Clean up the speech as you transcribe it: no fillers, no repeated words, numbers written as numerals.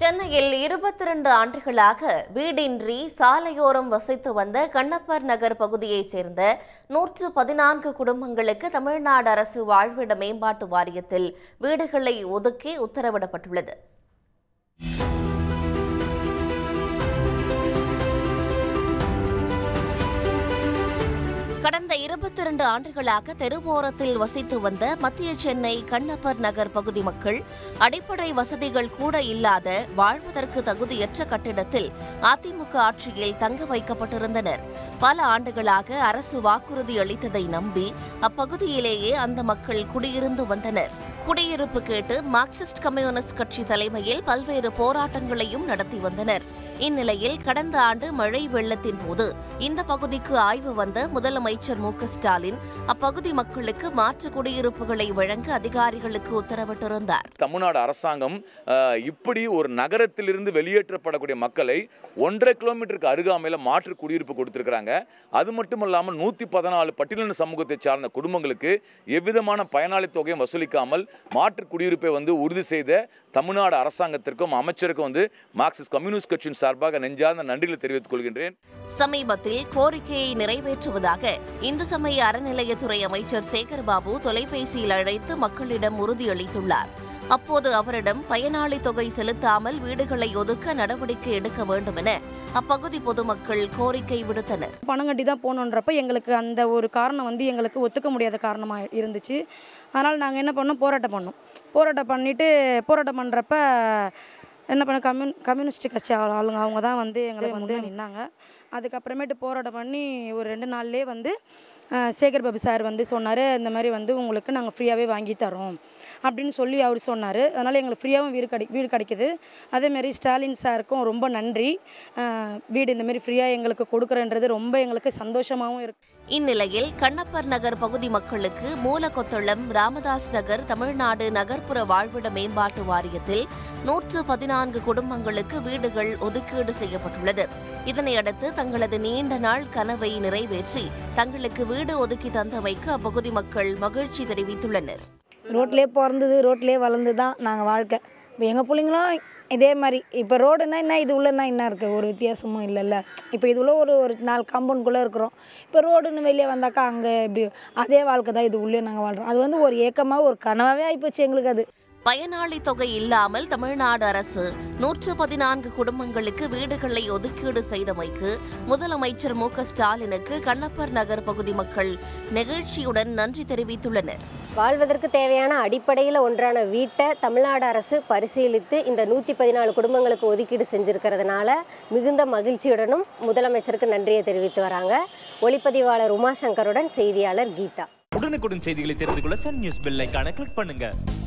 சென்னையில் 22 ஆண்டுகளாக வீடின்றி சாலையோரம் வசித்து வந்த கண்ணப்பர் நகர் பகுதியைச் சேர்ந்த 114 குடும்பங்களுக்கு தமிழ்நாடு அரசு வாழ்விட மேம்பாட்டு வாரியத்தில் வீடுகளை ஒதுக்கி உத்தரவிடப்பட்டுள்ளது. கடந்த 22 ஆண்டுகளாக தெருவோரத்தில் வசித்து வந்த மத்திய சென்னை கண்ணப்பர் நகர் பகுதி மக்கள் அடிப்படை வசதிகள் கூட இல்லாத வாழ்வதற்கு தகுதியற்ற கட்டிடத்தில் அதிமுக ஆட்சியில் தங்க வைக்கப்பட்டிருந்தனர். பல ஆண்டுகளாக அரசு வாக்குறுதி அளித்ததை நம்பி அப்பகுதியிலேயே அந்த மக்கள் குடியிருந்து வந்தனர். குடியிருப்பு கேட்டு மார்க்சிஸ்ட் கம்யூனிஸ்ட் கட்சி தலைமையில் பல்வேறு போராட்டங்களையும் நடத்தி வந்தனர். இந்நிலையில் கடந்த ஆண்டு மழை வெள்ளத்தின் போது இந்த பகுதிக்கு ஆய்வு வந்த முதலமைச்சர் மு.க. ஸ்டாலின் அப்பகுதி மக்களுக்கு மாற்று குடியிருப்புகளை வழங்க அதிகாரிகளுக்கு உத்தரவிட்டிருந்தார். தமிழ்நாடு அரசாங்கம் இப்படி ஒரு நகரத்திலிருந்து வெளியேற்றப்படக்கூடிய மக்களை 1.5 கிலோமீட்டருக்கு அருகாமையில் மாற்று குடியிருப்பு கொடுத்திருக்கிறாங்க. அது மட்டும் இல்லாமல் 114 பட்டியலின சமூகத்தை சார்ந்த குடும்பங்களுக்கு எவ்விதமான பயனாளி தொகையும் வசூலிக்காமல் மாற்று குடியிருப்பை உறுதி செய்த தமிழ்நாடு அரசாங்கத்திற்கும் அமைச்சருக்கும் மார்க்சிஸ்ட் கம்யூனிஸ்ட் கட்சியின் சார்பாக நெஞ்சார்ந்த நன்றிகளை தெரிவித்துக் கொள்கின்றேன். சமீபத்தில் கோரிக்கையை நிறைவேற்றுவதாக இந்து சமய அறநிலையத்துறை அமைச்சர் சேகர்பாபு தொலைபேசியில் அழைத்து மக்களிடம் உறுதியளித்துள்ளார். அப்போது அவரிடம் பயனாளி தொகை செலுத்தாமல் வீடுகளை ஒதுக்க நடவடிக்கை எடுக்க வேண்டும் என அப்பகுதி பொதுமக்கள் கோரிக்கை விடுத்தனர். பணம் கட்டி தான் போகணுன்றப்ப எங்களுக்கு அந்த ஒரு காரணம் எங்களுக்கு ஒத்துக்க முடியாத காரணமாக இருந்துச்சு. அதனால் நாங்கள் என்ன பண்ணோம், போராட்டம் பண்ணுறப்ப என்ன பண்ண கம்யூனிஸ்ட் கட்சி ஆளுங்க அவங்க தான் எங்களுக்கு நின்னாங்க. அதுக்கப்புறமேட்டு போராட்டம் பண்ணி ஒரு 2 நாள்லேயே சேகர்பாபு சார் சொன்னார், இந்த மாதிரி உங்களுக்கு நாங்கள் ஃப்ரீயாகவே வாங்கி தரோம் அப்படின்னு சொல்லி அவர் சொன்னார். அதனால் எங்களுக்கு ஃப்ரீயாகவும் வீடு கிடைக்கிது. அதேமாரி ஸ்டாலின் சாருக்கும் ரொம்ப நன்றி. வீடு இந்தமாரி ஃப்ரீயாக எங்களுக்கு கொடுக்குறன்றது ரொம்ப எங்களுக்கு சந்தோஷமாகவும் இருக்குது. இந்நிலையில் கண்ணப்பர் நகர் பகுதி மக்களுக்கு மூலக்கொத்தளம், ராமதாஸ் நகர் தமிழ்நாடு நகர்ப்புற வாழ்விட மேம்பாட்டு வாரியத்தில் 114 குடும்பங்களுக்கு வீடுகள் ஒதுக்கீடு செய்யப்பட்டுள்ளது. இதனையடுத்து தங்களது நீண்ட நாள் கனவை நிறைவேற்றி தங்களுக்கு வீடு ஒதுக்கி தந்தமைக்கு அப்பகுதி மக்கள் மகிழ்ச்சி தெரிவித்துள்ளனர். ரோட்லேயே பிறந்தது, ரோட்லேயே வளர்ந்து தான் நாங்கள் வாழ்க்கை. இப்போ எங்கள் பிள்ளைங்களும் இதே மாதிரி இப்போ ரோடுனா என்ன, இது உள்ளனா என்ன இருக்குது, ஒரு வித்தியாசமும் இல்லைல்ல. இப்போ இது உள்ள ஒரு 4 காம்பவுண்டுக்குள்ளே இருக்கிறோம். இப்போ ரோடுன்னு வெளியே வந்தாக்கா அங்கே எப்படி அதே வாழ்க்கை தான் இது உள்ளே நாங்கள் வாழ்கிறோம். அது ஒரு ஏக்கமாக ஒரு கனவாகவே ஆகிப்போச்சு எங்களுக்கு. அது பயனாளி தொகை இல்லாமல் தமிழ்நாடு அரசு 114 குடும்பங்களுக்கு வீடுகளை ஒதுக்கீடு செய்தமைக்கு முதலமைச்சர் மு.க. ஸ்டாலினுக்கு கண்ணப்பர் நகர் பகுதி மக்கள் நெகிழ்ச்சியுடன் நன்றி தெரிவித்துள்ளனர். வாழ்வதற்கு தேவையான அடிப்படையில் ஒன்றான வீட்டை தமிழ்நாடு அரசு பரிசீலித்து இந்த 114 குடும்பங்களுக்கு ஒதுக்கீடு செஞ்சிருக்கிறதுனால மிகுந்த மகிழ்ச்சியுடனும் முதலமைச்சருக்கு நன்றியை தெரிவித்து வராங்க. ஒளிப்பதிவாளர் உமாசங்கருடன் செய்தியாளர் கீதா. உடனுக்குடன் செய்திகளை தெரிந்து கொள்ள சன் நியூஸ் பெல் ஐகானை கிளிக் பண்ணுங்க.